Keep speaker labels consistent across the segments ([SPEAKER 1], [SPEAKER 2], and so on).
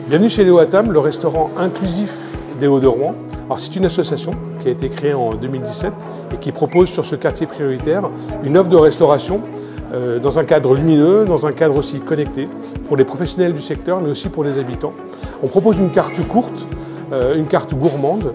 [SPEAKER 1] Bienvenue chez Les Hauts à Table, le restaurant inclusif des Hauts de Rouen. Alors c'est une association qui a été créée en 2017 et qui propose sur ce quartier prioritaire une offre de restauration dans un cadre lumineux, dans un cadre aussi connecté pour les professionnels du secteur mais aussi pour les habitants. On propose une carte courte, une carte gourmande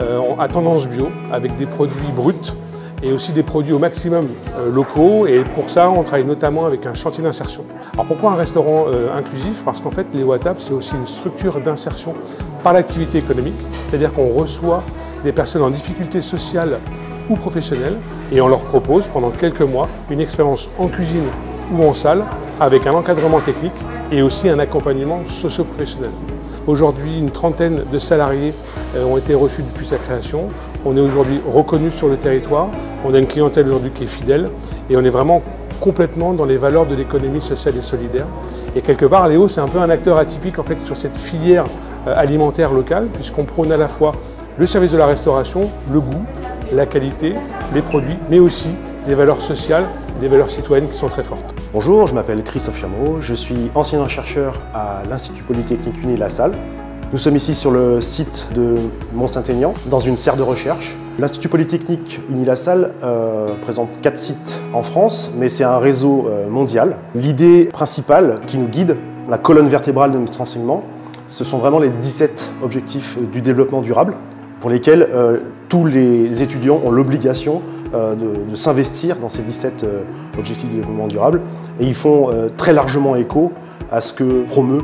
[SPEAKER 1] à tendance bio avec des produits bruts et aussi des produits au maximum locaux, et pour ça on travaille notamment avec un chantier d'insertion. Alors pourquoi un restaurant inclusif? Parce qu'en fait Les Hauts à Table c'est aussi une structure d'insertion par l'activité économique, c'est-à-dire qu'on reçoit des personnes en difficulté sociale ou professionnelle et on leur propose pendant quelques mois une expérience en cuisine ou en salle avec un encadrement technique et aussi un accompagnement socio-professionnel. Aujourd'hui, une trentaine de salariés ont été reçus depuis sa création. On est aujourd'hui reconnu sur le territoire, on a une clientèle aujourd'hui qui est fidèle et on est vraiment complètement dans les valeurs de l'économie sociale et solidaire. Et quelque part, Les Hauts, c'est un peu un acteur atypique en fait sur cette filière alimentaire locale, puisqu'on prône à la fois le service de la restauration, le goût, la qualité, les produits, mais aussi des valeurs sociales, des valeurs citoyennes qui sont très fortes.
[SPEAKER 2] Bonjour, je m'appelle Christophe Chameau, je suis ancien chercheur à l'Institut Polytechnique Uni-La-Salle. Nous sommes ici sur le site de Mont-Saint-Aignan, dans une serre de recherche. L'Institut Polytechnique Uni-La-Salle présente 4 sites en France, mais c'est un réseau mondial. L'idée principale qui nous guide, la colonne vertébrale de notre enseignement, ce sont vraiment les 17 objectifs du développement durable, pour lesquels tous les étudiants ont l'obligation de s'investir dans ces 17 objectifs de développement durable. Et ils font très largement écho à ce que promeut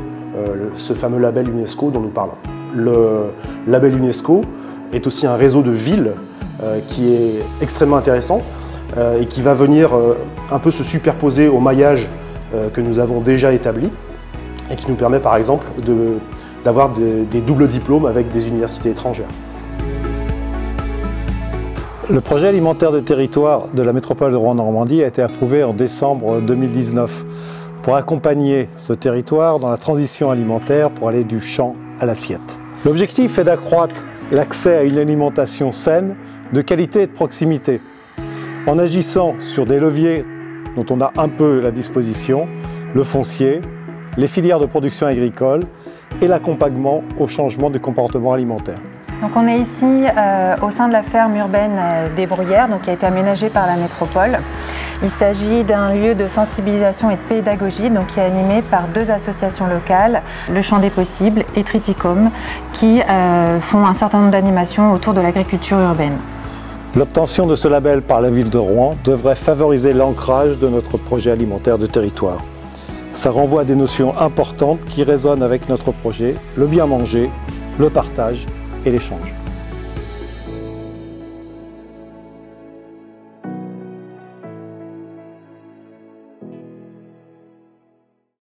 [SPEAKER 2] ce fameux label UNESCO dont nous parlons. Le label UNESCO est aussi un réseau de villes qui est extrêmement intéressant et qui va venir un peu se superposer au maillage que nous avons déjà établi et qui nous permet par exemple d'avoir des doubles diplômes avec des universités étrangères.
[SPEAKER 3] Le projet alimentaire de territoire de la métropole de Rouen-Normandie a été approuvé en décembre 2019 pour accompagner ce territoire dans la transition alimentaire pour aller du champ à l'assiette. L'objectif est d'accroître l'accès à une alimentation saine, de qualité et de proximité, en agissant sur des leviers dont on a un peu la disposition, le foncier, les filières de production agricole et l'accompagnement au changement du comportement alimentaire.
[SPEAKER 4] Donc on est ici au sein de la ferme urbaine des Bruyères, qui a été aménagée par la métropole. Il s'agit d'un lieu de sensibilisation et de pédagogie qui est animé par 2 associations locales, Le Champ des Possibles et Triticum, qui font un certain nombre d'animations autour de l'agriculture urbaine.
[SPEAKER 3] L'obtention de ce label par la ville de Rouen devrait favoriser l'ancrage de notre projet alimentaire de territoire. Ça renvoie à des notions importantes qui résonnent avec notre projet, le bien manger, le partage et l'échange.